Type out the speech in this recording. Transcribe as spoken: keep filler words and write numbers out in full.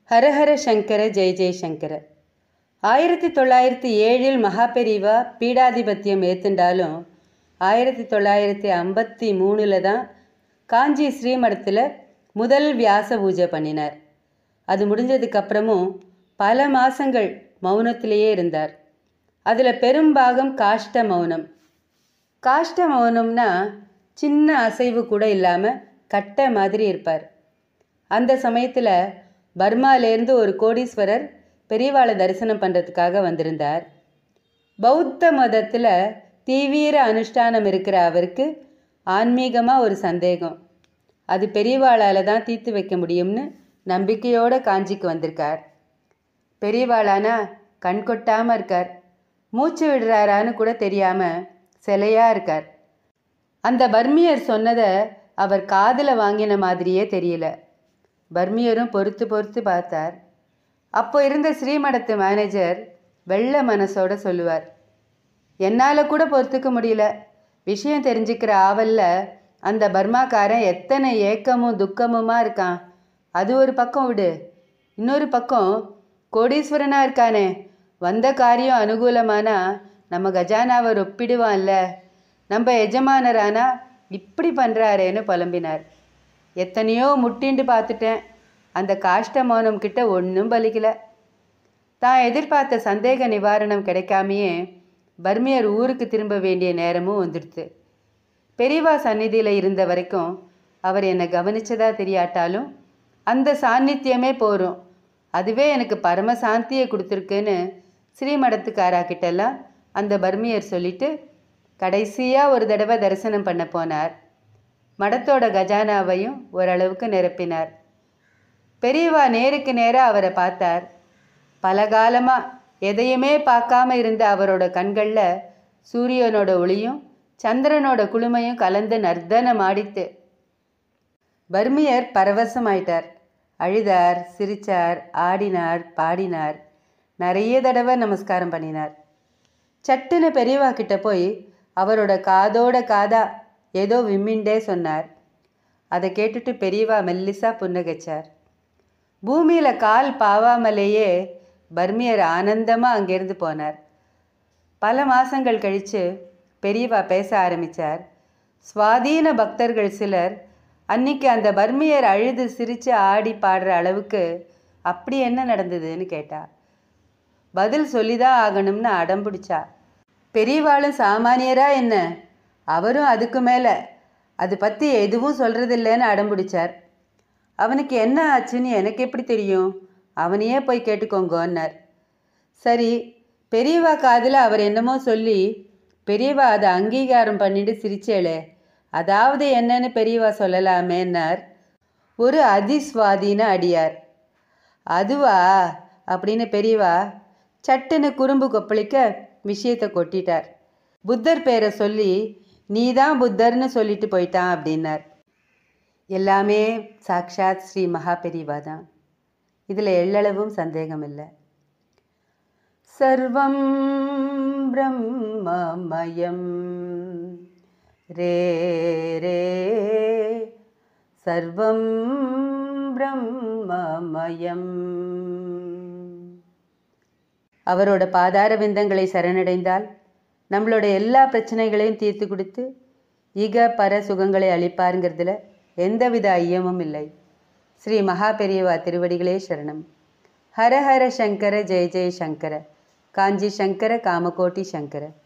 ஹரஹர சங்கர ஜெய ஜெயசங்கர. ஆயிரத்தி தொள்ளாயிரத்தி ஏழில் மகாபெரிவா பீடாதிபத்தியம் ஏற்றுண்டாலும் ஆயிரத்தி தொள்ளாயிரத்தி ஐம்பத்தி மூணில் தான் காஞ்சி ஸ்ரீமடத்தில் முதல் வியாச பூஜை பண்ணினார். அது முடிஞ்சதுக்கப்புறமும் பல மாதங்கள் மௌனத்திலேயே இருந்தார். அதில் பெரும்பாகம் காஷ்ட மௌனம். காஷ்ட மௌனம்னா சின்ன அசைவு கூட இல்லாமல் கட்டை மாதிரி இருப்பார். அந்த சமயத்தில் பர்மாலேருந்து ஒரு கோடீஸ்வரர் பெரியவாளை தரிசனம் பண்ணுறதுக்காக வந்திருந்தார். பௌத்த மதத்தில் தீவிர அனுஷ்டானம் இருக்கிற அவருக்கு ஆன்மீகமாக ஒரு சந்தேகம். அது பெரியவாளால் தான் தீர்த்து வைக்க முடியும்னு நம்பிக்கையோடு காஞ்சிக்கு வந்திருக்கார். பெரியவாளானா கண் கொட்டாமல் இருக்கார். மூச்சு விடுறாரான்னு கூட தெரியாமல் சிலையாக இருக்கார். அந்த பர்மியர் சொன்னதை அவர் காதில் வாங்கின மாதிரியே தெரியல. பர்மியரும் பொறுத்து பொறுத்து பார்த்தார். அப்போ இருந்த ஸ்ரீமடத்து மேனேஜர் வெள்ளை மனசோட சொல்லுவார், என்னால் கூட பொறுத்துக்க முடியல. விஷயம் தெரிஞ்சுக்கிற ஆவலில் அந்த பர்மாக்காரன் எத்தனை ஏக்கமும் துக்கமுமா இருக்கான். அது ஒரு பக்கம் விடு, இன்னொரு பக்கம் கோடீஸ்வரனாக இருக்கானே, வந்த காரியம் அனுகூலமானா நம்ம கஜானாவை ஒப்பிடுவான்ல, நம்ம எஜமானரானா இப்படி பண்ணுறாரேன்னு புலம்பினார். எத்தனையோ முட்டிண்டு பார்த்துட்டேன், அந்த காஷ்ட மௌனம் கிட்ட ஒன்றும் பலிக்கல. தான் எதிர்பார்த்த சந்தேக நிவாரணம் கிடைக்காமையே பர்மியர் ஊருக்கு திரும்ப வேண்டிய நேரமும் வந்துடுது. பெரியவா சந்நிதியில் இருந்த வரைக்கும் அவர் என்னை கவனிச்சதா தெரியாட்டாலும் அந்த சாநித்தியமே போரும், அதுவே எனக்கு பரம சாந்தியை கொடுத்துருக்குன்னு ஸ்ரீமடத்துக்காராக்கிட்டெல்லாம் அந்த பர்மியர் சொல்லிட்டு கடைசியாக ஒரு தடவை தரிசனம் பண்ண போனார். மடத்தோட கஜானாவையும் ஓரளவுக்கு நிரப்பினார். பெரியவா நேருக்கு நேராக அவரை பார்த்தார். பல காலமாக எதையுமே பார்க்காம இருந்த அவரோட கண்களில் சூரியனோட ஒளியும் சந்திரனோட குளுமையும் கலந்து நர்த்தனம் ஆடித்து. பர்மியர் பரவசமாயிட்டார். அழுதார், சிரிச்சார், ஆடினார், பாடினார், நிறைய தடவை நமஸ்காரம் பண்ணினார். சட்டுன்னு பெரியவா கிட்ட போய் அவரோட காதோட காதா ஏதோ விம்மிண்டே சொன்னார். அதை கேட்டுட்டு பெரியவா மெல்லிசா புன்னகைச்சார். பூமியில் கால் பாவாமலேயே பர்மியர் ஆனந்தமாக அங்கேருந்து போனார். பல மாதங்கள் கழித்து பெரியவா பேச ஆரம்பித்தார். சுவாதீன பக்தர்கள் சிலர் அன்னைக்கு அந்த பர்மியர் அழுது சிரித்து ஆடி பாடுற அளவுக்கு அப்படி என்ன நடந்ததுன்னு கேட்டா. பதில் சொல்லிதான் ஆகணும்னு அடம் பிடிச்சா. பெரியவாளும் சாமானியரா என்ன, அவரும் அதுக்கு மேலே அது பற்றி எதுவும் சொல்கிறதில்லைன்னு அடம் பிடிச்சார். அவனுக்கு என்ன ஆச்சுன்னு எனக்கு எப்படி தெரியும், அவனையே போய் கேட்டுக்கோங்கன்னார். சரி, பெரியவா காதில் அவர் என்னமோ சொல்லி பெரியவா அதை அங்கீகாரம் பண்ணிட்டு சிரிச்சேளே, அதாவது என்னன்னு பெரியவா சொல்லலாமேன்னார் ஒரு அதிஸ்வாதீன அடியார். அதுவா அப்படின்னு பெரியவா சட்டுன்னு குறும்பு கொப்பளிக்க விஷயத்தை கொட்டிட்டார். புத்தர் பேரை சொல்லி நீதான் புத்தர்னு சொல்லிட்டு போயிட்டான் அப்படின்னார். எல்லாமே சாக்ஷாத் ஸ்ரீ மகாபெரிவா தான், இதில் எள்ளளவும் சந்தேகம் இல்லை. சர்வம் பிரம்மமயம் ரே ரே சர்வம் பிரம்மமயம். அவரோட பாதார விந்தங்களை சரணடைந்தால் நம்மளோட எல்லா பிரச்சனைகளையும் தீர்த்து கொடுத்து ஈக பர சுகங்களை அளிப்பாருங்கிறதுல எந்தவித ஐயமும் இல்லை. ஸ்ரீ மகாபெரிவா திருவடிகளே சரணம். ஹரஹர சங்கர ஜெய ஜெய சங்கர. காஞ்சி சங்கர காமகோட்டி சங்கர.